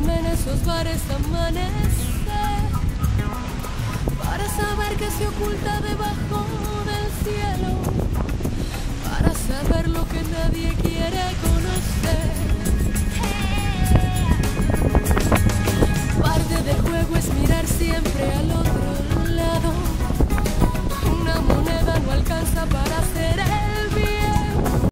perderme en esos bares amanecer, para saber que se oculta debajo del cielo, para saber lo que nadie quiere